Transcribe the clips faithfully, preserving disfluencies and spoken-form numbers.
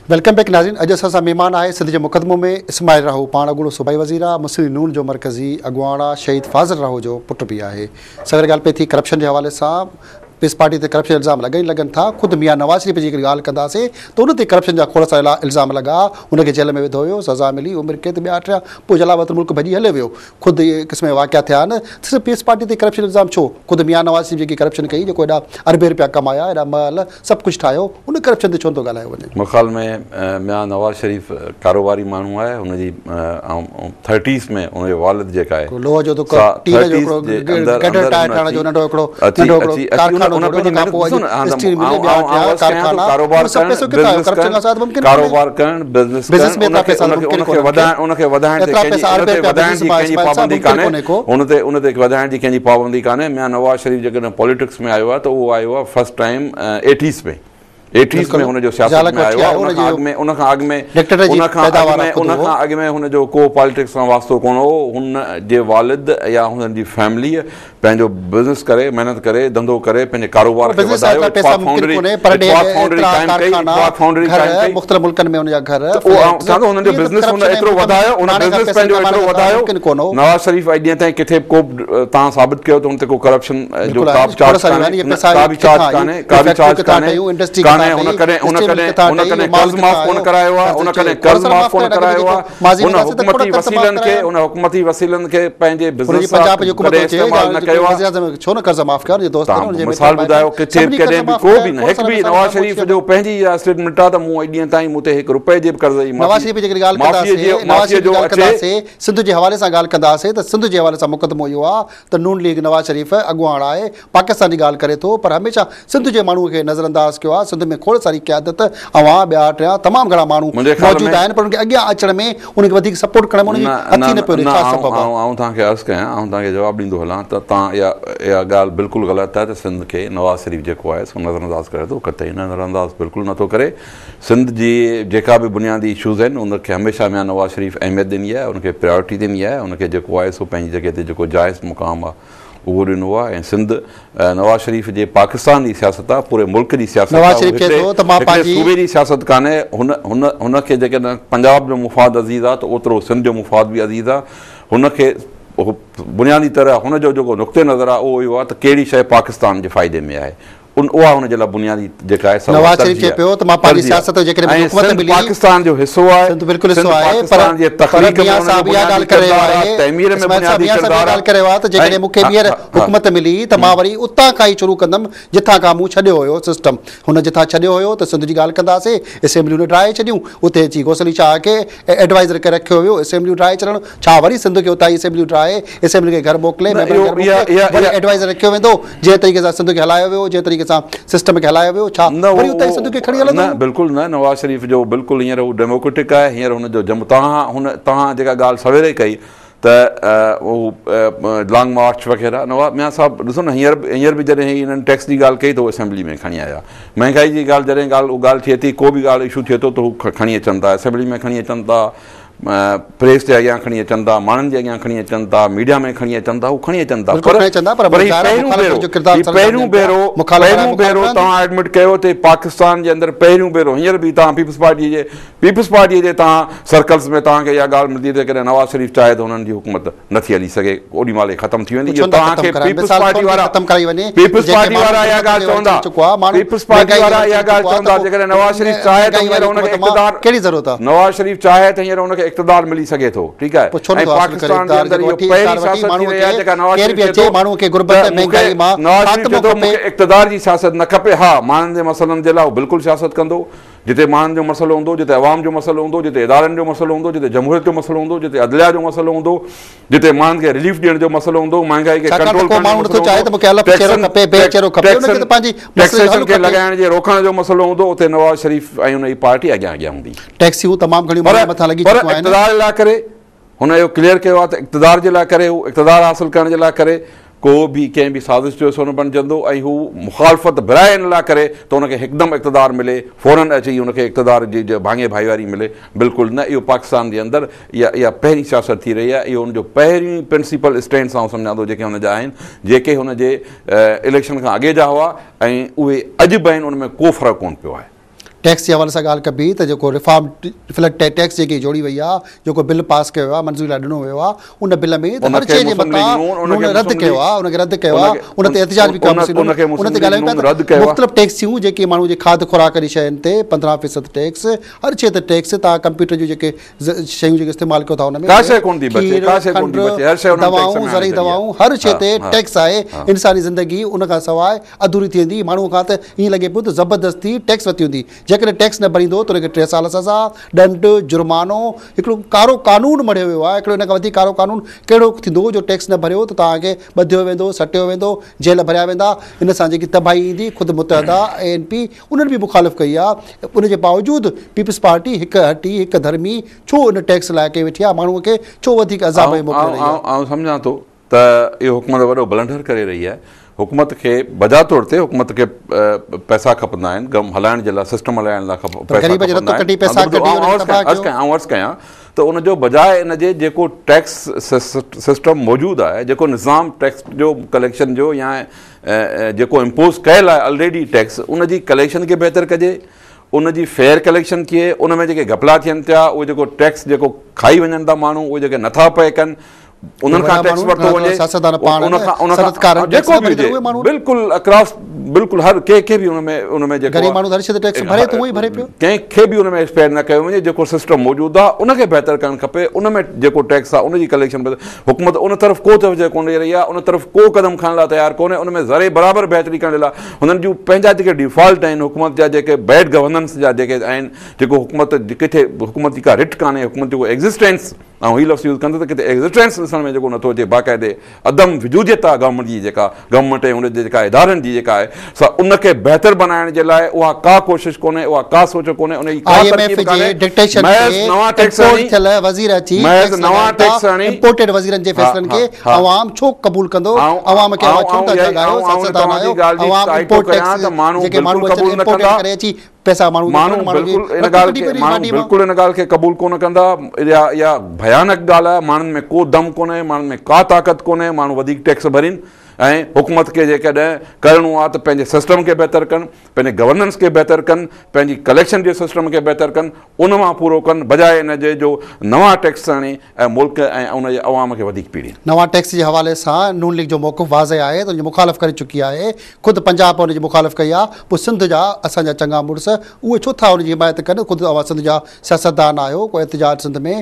Welcome back नाज़रीन। अॼु असां सां महिमान आहे सिंध जे मुक़दमो में इस्माइल राहो, पाण अॻूणो सूबाई वज़ीर आहे, मुस्लिम नून जो मरकज़ी अॻुवाणा शहीद फाज़िल राहो जो पुटु बि आहे। सवेर ॻाल्हि पई थी करप्शन जे हवाले सां, पीस पार्टी ते करप्शन इल्ज़ाम लॻनि लॻनि था। ख़ुदि मियां नवाज़ शरीफ़ जी ॻाल्हि कंदासीं त उन ते करप्शन जा खोड़ सारा इल्ज़ाम लॻा, उनखे जेल में विधो वियो, सज़ा मिली, उमिरि कैद ॿिया थिया, पोइ जलावत मुल्क भॼी हले वियो। ख़ुदि इहे क़िस्म जा वाक़िया थिया आहिनि। सिर्फ़ु पीस पार्टी ते करप्शन इल्ज़ाम छो? ख़ुदि मियां नवाज़ शरीफ़ जेकी करप्शन कई, जेको हेॾा अरबे रुपया कमाया, हेॾा महल सभु कुझु ठाहियो, उन करप्शन ते छो थो ॻाल्हायो वञे? मुंहिंजे ख़्याल में मियां नवाज़ शरीफ़ कारोबारी माण्हू आहे। हुनजी थर्टीज़ में हुनजो वालिद जेका आहे लोह जो कारोबार करण, बिज़नेस उनखे वधाइण जी कंहिंजी पाबंदी कान्हे। मियां नवाज़ शरीफ़ जेकॾहिं पॉलिटिक्स में आयो आहे त उहो आयो आहे फर्स्ट टाइम एटीज़ में एटीज़ में हुनजो सियासत में आयो आहे। उनखां अॻु में उनखां अॻु में उनखां अॻु में उनखां अॻु में हुनजो को पॉलिटिक्स सां वास्तो कोन हो। हुन जे वालिद या हुननि जी फैमिलीअ पंहिंजो बिज़नेस करे, महिनत करे, धंधो करे, पंहिंजे कारोबार खे वधायो। मुख़्तलिफ़ मुल्कनि में उनजा घर हुननि जो बिज़नेस एतिरो वधायो, उन बिज़नेस पंहिंजो एतिरो वधायो। नवाज़ शरीफ़ अॼु ॾींहं ताईं किथे को तव्हां साबित कयो त हुन ते को करप्शन जो का बि चार्ज कान्हे, का बि चार्ज कान्हे, का बि चार्ज कान्हे। हुन कॾहिं हुन कॾहिं हुन कॾहिं कर्ज़ माफ़ कोन करायो आहे, हुन कॾहिं कर्ज़ माफ़ कोन करायो आहे। हुन हुकूमती वसीलनि खे हुन हुकूमती वसीलनि खे पंहिंजे बिज़नेस सां इस्तेमालु न कयो आहे। छो न कर्ज़ माफ़ कयो? मिसाल ॿुधायो किथे कॾहिं बि को बि न, हिकु बि नवाज़ शरीफ़ जो पंहिंजी इहा स्टेटमेंट आहे त मूं अॼु ॾींहं ताईं मूं ते हिकु रुपए जे बि कर्ज़ जी नवाज़ शरीफ़ जी ॻाल्हि कंदासीं, सिंध जे हवाले सां ॻाल्हि कंदासीं त सिंध जे हवाले सां मुक़दमो इहो आहे त नून लीग नवाज़ शरीफ़ अॻुवाणा आहे, पाकिस्तान जी ॻाल्हि करे थो, पर हमेशह सिंध जे माण्हूअ खे नज़रअंदाज़ कयो आहे। सिंध में खोड़ सारी क़यादत अवां ॿिया टिया तमामु घणा माण्हू मौजूद आहिनि, पर उनखे अॻियां अचण में उनखे वधीक सपोर्ट करण में हथी न पियो ॾे। आऊं तव्हांखे अर्ज़ु कयां, आऊं तव्हांखे जवाबु ॾींदो हलां त तव्हां इहा इहा ॻाल्हि बिल्कुलु ग़लति आहे त सिंध खे नवाज़ शरीफ़ जेको आहे सो नज़रअंदाज़ करे थो। कतई नज़रअंदाज़ बिल्कुलु नथो करे। सिंध जी जेका बि बुनियादी इशूज़ आहिनि उनखे हमेशह मियां नवाज़ शरीफ़ अहमियत ॾिनी आहे, उनखे प्रायोरिटी ॾिनी आहे। उनखे जेको आहे सो पंहिंजी जॻह ते जेको जाइज़ मुक़ाम आहे उहो ॾिनो आहे। ऐं सिंध नवाज़ शरीफ़ जे पाकिस्तान जी सियासत आहे, पूरे मुल्क जी सियासत आहे, सूबे जी सियासत कान्हे। हुन हुन हुनखे जेकॾहिं पंजाब जो मुफ़ाद अज़ीज़ आहे त ओतिरो सिंध जो मुफ़ाद बि अज़ीज़ आहे। हुनखे बुनियादी तरह हुनजो जेको नुक़्ते नज़र आहे उहो इहो आहे त कहिड़ी शइ पाकिस्तान जे फ़ाइदे में आहे, उन उहा हुनजे लाइ बुनियादी जेका आहे नवाज़ शरीफ़ चए पियो त मां पंहिंजी सियासत जेकॾहिं हुकूमत मिली पाकिस्तान जो हिसो आहे, बिल्कुलु हिसो आहे, पर मियां साहब इहा ॻाल्हि करे आहे, तहमीर में बुनियादी किरदार ॻाल्हि करे आहे त जेकॾहिं मूंखे ॿीहर हुकूमत मिली त मां वरी उतां खां ई शुरू कंदमि जिथां खां मूं छॾियो हुयो सिस्टम। हुन जिथां छॾियो हुयो त सिंध जी ॻाल्हि कंदासीं, असेंबलियूं ने ड्राए छॾियूं, उते अची गोसली शाह खे एडवाइज़र करे रखियो हुयो, असेंबलियूं ड्राए छॾणु, छा वरी सिंध खे उतां ई असेंबलियूं ड्राए, असेंबली खे घर मोकिले, एडवाइज़र रखियो वेंदो, जंहिं तरीक़े सां सिंध खे हलायो वियो, जंहिं तरीक़े सां सिस्टम हलायो वियो। छा वरी उतां सिंध खे खणी हलंदो? न, बिल्कुलु न। नवाज़ शरीफ़ जो बिल्कुलु हींअर हू डेमोक्रेटिक आहे। हींअर हुनजो जम तव्हां हुन तव्हां जेका ॻाल्हि सवेरे कई त उहो लॉन्ग मार्च वग़ैरह, नवाज़ मियां साहब ॾिसो न, हींअर हींअर बि जॾहिं हिननि टैक्स जी ॻाल्हि कई त उहो असेंबली में खणी आया। महांगाई जी ॻाल्हि जॾहिं ॻाल्हि उहा ॻाल्हि थिए थी, को बि ॻाल्हि इशू थिए थो त हू खणी अचनि था, असेंबली में खणी अचनि था, प्रेस जे अॻियां खणी अचनि था, माण्हुनि जे अॻियां खणी अचनि था, मीडिया में खणी अचनि था, हू खणी अचनि था। पहिरियों भेरो पहिरियों भेरो तव्हां एडमिट कयो त पाकिस्तान जे अंदरि पहिरियों भेरो हींअर बि तव्हां पीपल्स पार्टी जे पीपल्स पार्टीअ जे तव्हां सर्कल्स में तव्हांखे इहा ॻाल्हि मिलंदी त कॾहिं नवाज़ शरीफ़ चाहे त हुननि जी हुकूमत नथी हली सघे, ओॾी महिल ख़तमु थी वेंदी। तव्हांखे पीपल्स पार्टी वारा पीपल्स पार्टी वारा इहा ॻाल्हि चवंदा, पीपल्स पार्टी वारा इहा ॻाल्हि चवंदा जेकॾहिं नवाज़ शरीफ़ चाहे त हींअर हुनखे इक़्तिदार कहिड़ी ज़रूरत आहे, नवाज़ शरीफ़ चाहे त हींअर हुनखे इक़्तिदार मिली सघे थो। ठीकु आहे, पाकिस्तान जे अंदरि इहो पहिरीं सियासत थी रही आहे जेका नवाज़ शरीफ़ चए थो मूंखे इक़्तिदार जी सियासत न खपे। हा, माण्हुनि जे मसइलनि जे लाइ उहो बिल्कुलु सियासत कंदो, जिते माण्हुनि जो मसइलो हूंदो, जिते अवाम जो मसइलो हूंदो, जिते इदारनि जो मसइलो हूंदो, जिते जमहूरियत जो मसइलो हूंदो, जिते अदलिया जो मसइलो हूंदो, जिते माण्हुनि खे रिलीफ ॾियण जो मसइलो हूंदो, महांगाई खे कंट्रोल टैक्सेशन खे लॻाइण जे रोकण जो मसइलो हूंदो, उते नवाज़ शरीफ़ ऐं हुनजी पार्टी अॻियां अॻियां हूंदी। टैक्सियूं तमामु घणियूं मथां लॻी चुकियूं आहिनि। इक़्तिदार जे लाइ करे हुन इहो क्लियर कयो आहे त इक़्तिदार जे लाइ करे, हू इक़्तिदार हासिलु करण जे लाइ करे को बि कंहिं बि साज़िश जो हिसो न बणिजंदो, ऐं हू मुखालफ़त बिराए हिन लाइ करे त हुनखे हिकदमि इक़्तिदार मिले, फ़ौरन अची हुनखे इक़्तिदार जी भाङे भाईवारी मिले। बिल्कुलु न, इहो पाकिस्तान जे अंदरि इहा इहा पहिरीं सियासत थी रही आहे। इहो हुनजो पहिरीं प्रिंसिपल स्टैंड सां सम्झां थो, जेके हुनजा आहिनि, जेके हुनजे इलेक्शन खां अॻे जा हुआ ऐं उहे अॼु बि आहिनि, उन में को फ़र्क़ु कोन पियो आहे। टैक्स जे हवाले सां ॻाल्हि कबी त जेको रिफॉर्म फ्लड टैक्स जेकी जोड़ी वई आहे, जेको बिल पास कयो आहे, मंज़ूरी लाइ ॾिनो वियो आहे, उन बिल में हर शइ जे मथां रद्द कयो आहे, उनखे रद्द कयो आहे, उन ते एहतिजाज बि कयो, उन ते ॻाल्हायूं पिया मुख़्तलिफ़ टैक्स थियूं जेके माण्हू जे खाध खुराक जी शयुनि ते पंद्रहं फ़ीसद टैक्स, हर शइ ते टैक्स, तव्हां कंप्यूटर जूं जेके शयूं जेके इस्तेमालु कयो था हुन में दवाऊं, ज़रूरी दवाऊं, हर शइ ते टैक्स आहे। इंसानी ज़िंदगी उन खां सवाइ अधूरी थी वेंदी। माण्हू खां त ईअं लॻे पियो त ज़बरदस्ती टैक्स वरिती हूंदी, जेकॾहिं टैक्स न भरींदो त हुनखे टे साल सज़ा, ॾंड, जुर्मानो, हिकिड़ो कारो कानून मढ़ियो वियो आहे। हिकिड़ो इन खां वधीक कारो कानून कहिड़ो थींदो जो टैक्स न भरियो त तव्हांखे ॿधियो वेंदो, सटियो वेंदो, जेल भरिया वेंदा। इन सां जेकी तबाही ईंदी, ख़ुदि मुतहदा ए एन पी उन्हनि बि मुखालिफ़ कई आहे। उनजे बावजूदि पीपल्स पार्टी हिकु हटी हिकु धर्मी छो इन टैक्स लाइ कई वेठी आहे, माण्हूअ खे छो वधीक अज़ाब में मोकिले रही आहे। आउं सम्झां थो त इहो हुकूमत वॾो ब्लंडर करे रही आहे। हुकूमत खे बजा तौर ते हुकूमत खे पैसा खपंदा आहिनि, गम हलाइण जे लाइ, सिस्टम हलाइण लाइ अर्ज़ु कयां त उनजो बजाए इन जे जेको टैक्स सिस्टम मौजूदु आहे, जेको निज़ाम टैक्स जो कलेक्शन जो या जेको इम्पोज़ कयल आहे ऑलरेडी टैक्स, उनजी कलेक्शन खे बहितर कजे, उनजी फेयर कलेक्शन थिए। उन में जेके घपला थियनि था, उहे जेको टैक्स जेको खाई वञनि था माण्हू, उहे जेके नथा पे कनि, उन्हनि खां टैक्स वरितो वञे, जेको बि हुजे बिल्कुलु अक्रॉस, बिल्कुलु हर कंहिंखे बि उनमें उनमें जेको कंहिंखे बि उनमें एक्सपेयर न कयो वञे। जेको सिस्टम मौजूदु आहे उनखे बहितर करणु खपे। उनमें जेको टैक्स आहे उनजी कलेक्शन हुकूमत उन तरफ़ को तवजह कोन ॾेई रही आहे, उन तरफ़ को क़दम खणण लाइ तयारु कोन्हे। उनमें ज़रे बराबरि बहितरी करण लाइ हुननि जूं पंहिंजा जेके डिफॉल्ट आहिनि, हुकूमत जा जेके बैड गवर्नेंस जा जेके आहिनि, जेको हुकूमत किथे हुकूमत जी का रिट कान्हे, हुकूमत जो एक्ज़िस्टेंस, ऐं हीउ लफ़्ज़ यूज़ कंदो त किथे एक्ज़िस्टेंस ॾिसण में जेको नथो अचे, बाक़ाइदे अदम विजूदियत आहे गवर्नमेंट जी, जेका गवर्नमेंट ऐं उनजे जेका इदारनि जी जेका आहे सा उनखे बहितर बनाइण जे लाइ उहा का कोशिशि कोन्हे, उहा का सोच कोन्हे। उन पैसा माण्हू बिल्कुलु इन ॻाल्हि खे क़बूल कोन कंदा। इहा भयानक ॻाल्हि आहे। माण्हुनि में को दम कोन्हे, माण्हुनि में का ताक़त कोन्हे, माण्हू वधीक टैक्स भरीनि। ऐं हुकूमत खे जेकॾहिं करिणो आहे त पंहिंजे सिस्टम खे बहितर कनि, पंहिंजे गवर्नेंस खे बहितर कनि, पंहिंजी कलेक्शन जे सिस्टम खे बहितर कनि, उन मां पूरो कनि, बजाए इन जे जो नवां टैक्स आणे ऐं मुल्क ऐं उनजे अवाम खे वधीक पीड़ी। नवां टैक्स जे हवाले सां नून लीग जो मौक़िफ़ वाज़े आहे त उनजी मुखालिफ़ करे चुकी आहे। ख़ुदि पंजाब उनजी मुखालिफ़ कई आहे। पोइ सिंध जा असांजा चङा मुड़ुस उहे छो था उनजी हिमायत कनि? ख़ुदि अवां सिंध जा सियासतदान आहियो, कोई एहतिजाज सिंध में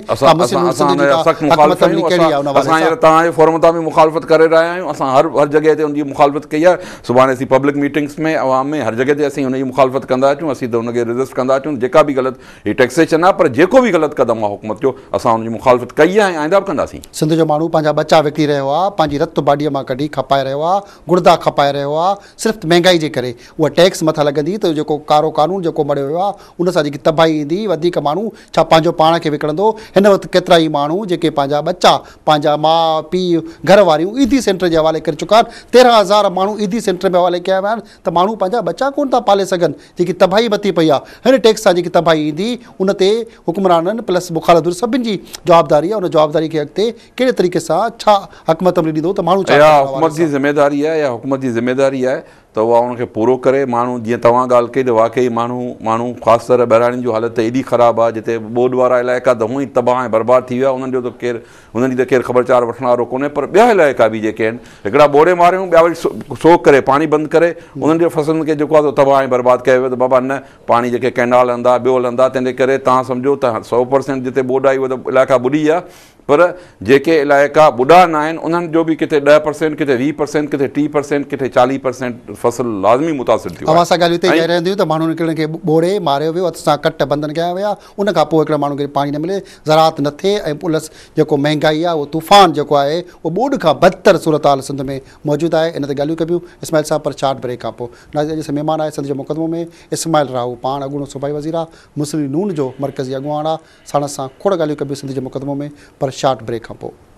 तव्हांजे फोरम तां बि मुखालिफ़त करे रहिया आहियूं। असां हर हर जॻह ते उनजी मुखालिफ़त कई आहे। सुभाणे असीं पब्लिक मीटिंग्स में, अवाम में, हर जॻह ते असीं उनजी मुखालिफ़त कंदा अचूं। असीं त उनखे रिज़िस्ट कंदा अचूं। जेका बि ग़लति हीअ टैक्सेशन आहे, पर जेको बि ग़लति क़दम आहे हुकूमत जो, असां उनजी मुखालिफ़त कई आहे ऐं आईंदा बि कंदासीं। सिंध जो माण्हू पंहिंजा बचा विकिणी रहियो आहे, पंहिंजी रत बाडीअ मां कढी खपाए रहियो आहे, गुर्दा खपाए रहियो आहे, सिर्फ़ु महांगाई जे करे। उहा टैक्स मथां लॻंदी त जेको कारो कानून जेको मड़ियो वियो आहे, उन सां जेकी तबाही ईंदी, वधीक माण्हू छा पंहिंजो पाण खे विकिणंदो। हिन वक़्तु केतिरा ई माण्हू जेके पंहिंजा बचा, पंहिंजा माउ पीउ, घर वारियूं ईदी सेंटर जे हवाले करे चुका आहिनि। तेरहं हज़ार माण्हू ईदी सेंटर में हवाले कया विया आहिनि त माण्हू पंहिंजा बचा कोन था पाले सघनि। जेकी तबाही मथी पई आहे, हिन टैक्स सां जेकी तबाही ईंदी, उन ते हुक्मराननि प्लस मुखालिफ़ सभिनी जी जवाबदारी आहे। उन जवाबदारी खे अॻिते कहिड़े तरीक़े सां छा हक़मत अमली ॾींदो त माण्हू हुकूमत जी ज़िमेदारी आहे या हुकूमत जी ज़िमेदारी आहे त उहा उनखे पूरो करे। माण्हू जीअं तव्हां ॻाल्हि कई त वाक़ई माण्हू माण्हू ख़ासि तरह बहिराणियुनि जो हालत एॾी ख़राबु आहे, जिते ॿोॾ वारा इलाइक़ा त हूअं ई तबाह ऐं बर्बादु थी विया। उन्हनि जो त केरु उन्हनि जी त केरु ख़बरचार वठण वारो कोन्हे। पर ॿिया इलाइक़ा बि जेके आहिनि, हिकिड़ा ॿोड़े मारियूं, ॿिया वरी सोक करे पाणी बंदि करे उन्हनि जे फसलनि खे जेको आहे तबाह ऐं बर्बादु कयो वियो। त बाबा न, पाणी जेके कैनाल हलंदा, ॿियो हलंदा, तंहिंजे करे तव्हां सम्झो त सौ परसेंट जिते ॿोॾ आई उहो त इलाइक़ा ॿुॾी विया। पर जेके इलाइक़ा ॿुॾा न आहिनि, उन्हनि जो बि किथे ॾह परसेंट, किथे वीह परसेंट, किथे टीह परसेंट, किथे चालीह परसेंट फसल लाज़मी मुतासिर थियो। असां ॻाल्हि हिते चई रहंदियूं त माण्हुनि हिकिड़े खे ॿोड़े मारियो वियो, हथ सां कट बंधन कया विया। उन खां पोइ हिकिड़े माण्हू खे पाणी न मिले, ज़रात न थिए, ऐं प्लस जेको महांगाई आहे, उहो तूफ़ान जेको आहे, उहो ॿोॾ खां बदतर सूरत हाल सिंध में मौजूदु आहे। इन ते ॻाल्हियूं कबियूं इस्माइल साहब पर शार्ट ब्रेक खां पोइ। नाज़रीन, अॼु महिमान आहे सिंध जे मुक़दमो में इस्माइल राहू, पाण अॻूणो सूबाई वज़ीर आहे, मुस्लिम नून जो मरकज़ी अॻुवाण आहे। साण सां खोड़ ॻाल्हियूं कबियूं सिंध जे मुक़दमो में, पर शार्ट ब्रेक खां पोइ।